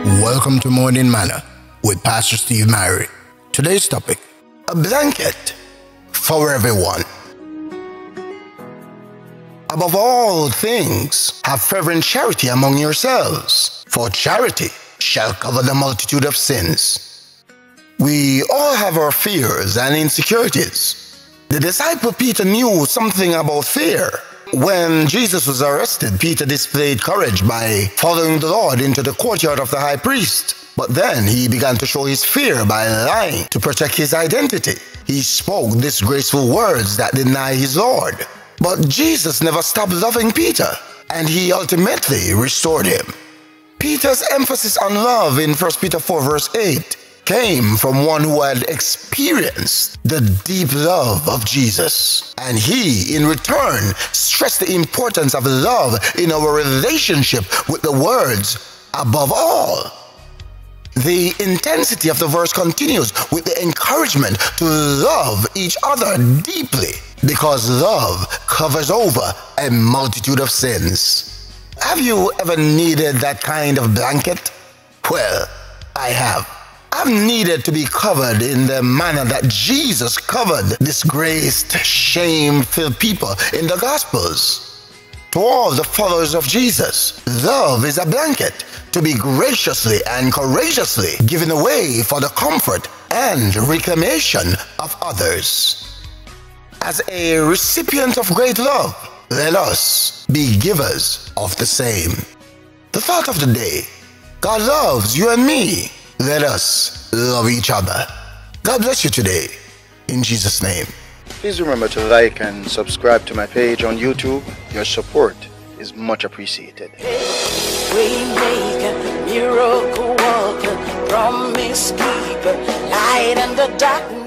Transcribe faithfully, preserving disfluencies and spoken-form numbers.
Welcome to Morning Manna with Pastor Steve Myrie. Today's topic, a blanket for everyone. Above all things, have fervent charity among yourselves, for charity shall cover the multitude of sins. We all have our fears and insecurities. The disciple Peter knew something about fear. When Jesus was arrested, Peter displayed courage by following the Lord into the courtyard of the high priest. But then he began to show his fear by lying to protect his identity. He spoke disgraceful words that deny his Lord. But Jesus never stopped loving Peter, and he ultimately restored him. Peter's emphasis on love in First Peter four verse eight came from one who had experienced the deep love of Jesus. And he, in return, stressed the importance of love in our relationship with the words, above all. The intensity of the verse continues with the encouragement to love each other deeply, because love covers over a multitude of sins. Have you ever needed that kind of blanket? Well, I have. I've needed to be covered in the manner that Jesus covered disgraced, shame-filled people in the Gospels. To all the followers of Jesus, love is a blanket to be graciously and courageously given away for the comfort and reclamation of others. As a recipient of great love, let us be givers of the same. The thought of the day: God loves you and me. Let us love each other. God bless you today, in Jesus' name. Please remember to like and subscribe to my page on YouTube. Your support is much appreciated. Waymaker, miracle worker, promise keeper, light in the darkness.